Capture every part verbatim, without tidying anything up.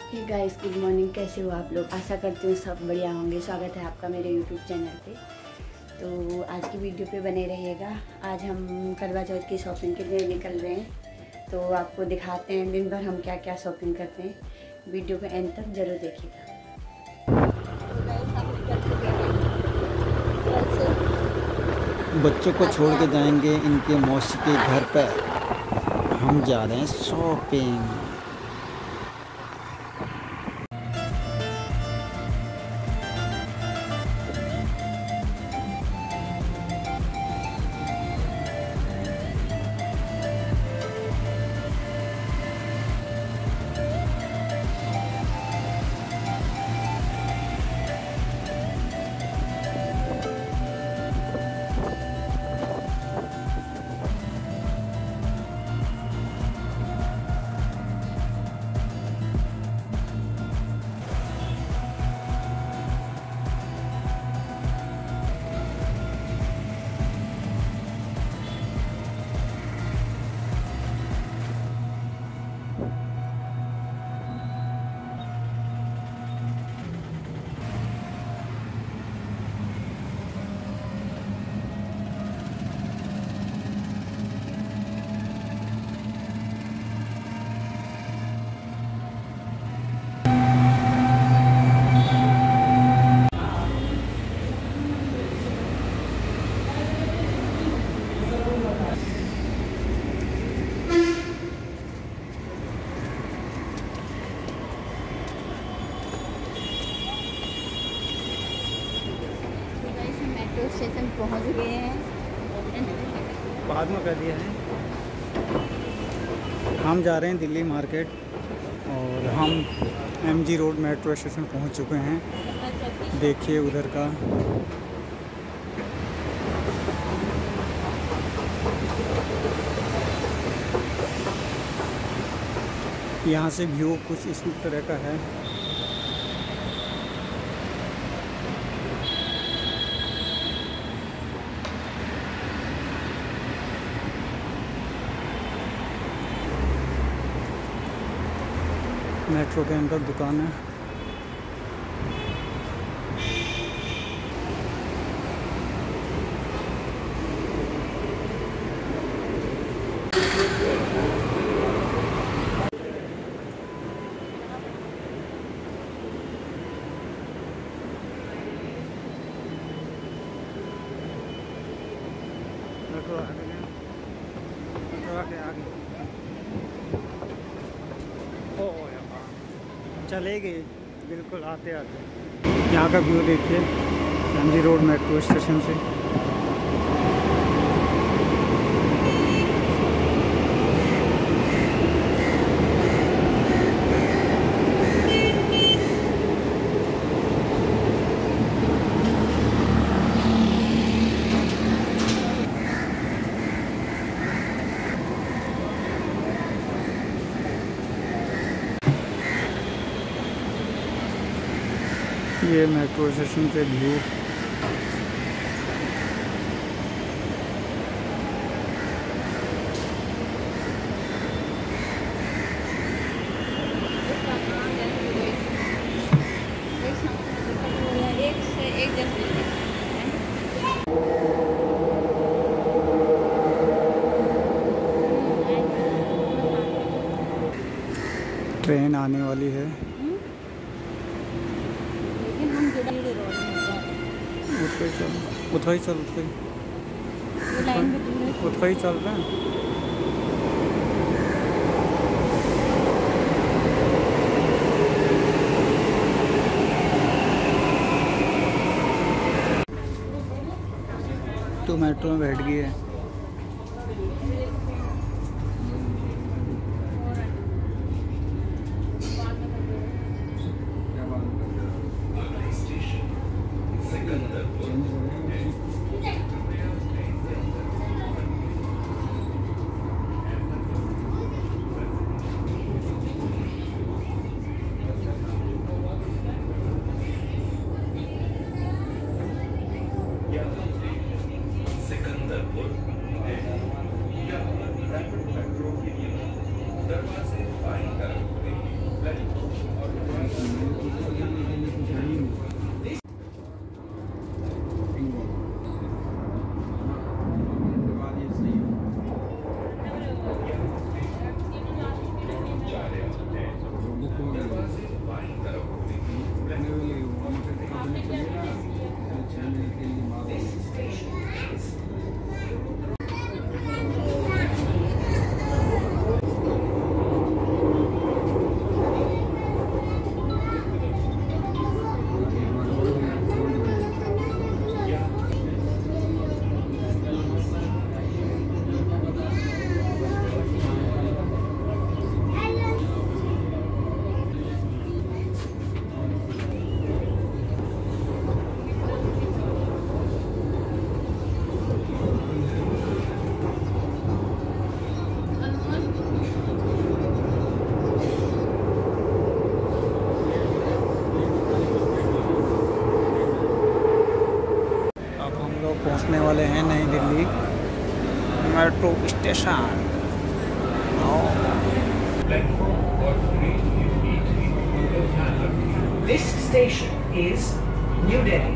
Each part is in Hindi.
Hey guys, good morning. कैसे हो आप लोग? आशा करती हूँ सब बढ़िया होंगे। स्वागत है आपका मेरे यूट्यूब चैनल पे। तो आज की वीडियो पे बने रहिएगा। आज हम करवा चौथ की शॉपिंग के लिए निकल रहे हैं, तो आपको दिखाते हैं दिन भर हम क्या क्या शॉपिंग करते हैं। वीडियो को एंड तक जरूर देखिएगा। बच्चों को छोड़ के जाएंगे इनके मौसी के घर पर। हम जा रहे हैं शॉपिंग। स्टेशन पहुंच गए हैं। बाद में कर दिया है। हम जा रहे हैं दिल्ली मार्केट और हम एमजी रोड मेट्रो स्टेशन पहुंच चुके हैं। देखिए उधर का यहाँ से व्यू कुछ इस तरह का है। मेट्रो के अंदर दुकान है। मेट्रो आ गई, मेट्रो आके आ गई। ओ चले गए बिल्कुल आते आते। यहाँ का व्यू देखिए एमजी रोड मेट्रो स्टेशन से। ये मेट्रो स्टेशन से व्यू। ट्रेन आने वाली है। उठ ही चल उठ ही चल उठ उठ ही चल रहे हैं। तो मेट्रो में बैठ गई है। सिकंदरपुर देखने वाले हैं नई Delhi metro station. This station is New Delhi.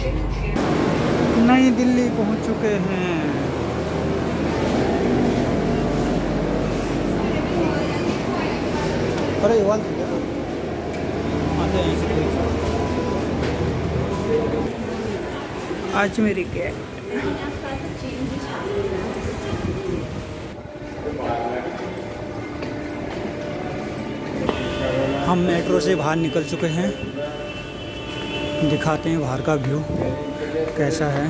नई दिल्ली पहुंच चुके हैं। अरे वाल आज मेरी क्या हम मेट्रो से बाहर निकल चुके हैं। दिखाते हैं बाहर का व्यू कैसा है।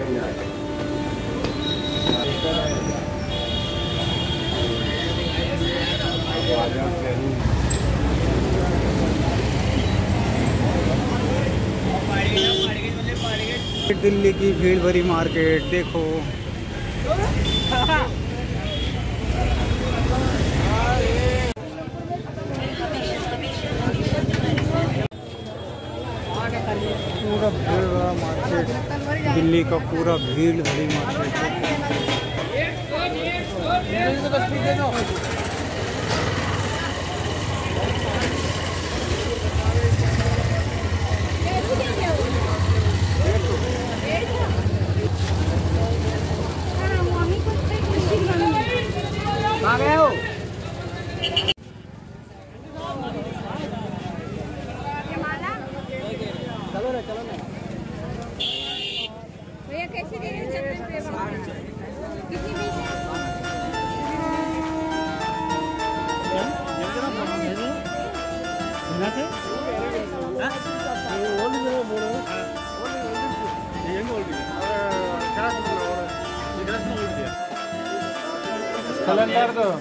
दिल्ली की भीड़ भरी मार्केट देखो। पूरा भीड़ भरा मार्केट, दिल्ली का पूरा भीड़ भरी मार्केट। आ गए हो? चलो ना चलो ना भैया कैसे दे रहे हो चप्पल कितनी पीस है? कैलेंडर दो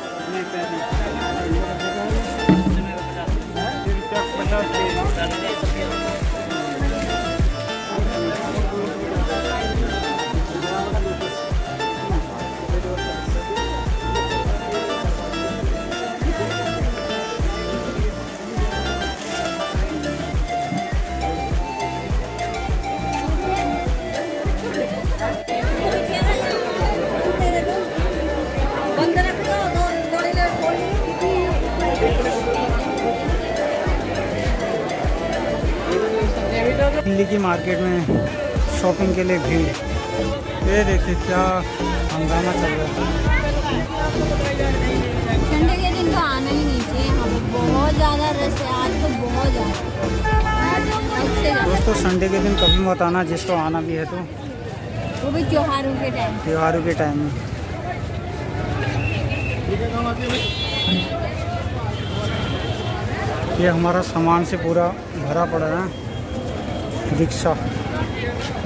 दिल्ली की मार्केट में शॉपिंग के लिए भीड़। ये देखिए क्या हंगामा चल रहा है। संडे के दिन तो आना ही नहीं चाहिए, हम बहुत ज़्यादा रश है आज तो, बहुत ज़्यादा। दोस्तों संडे के दिन कभी मत आना, जिसको आना भी है तो वो भी त्योहारों के टाइम त्योहारों के टाइम में। ये हमारा सामान से पूरा भरा पड़ा है रिक्शा।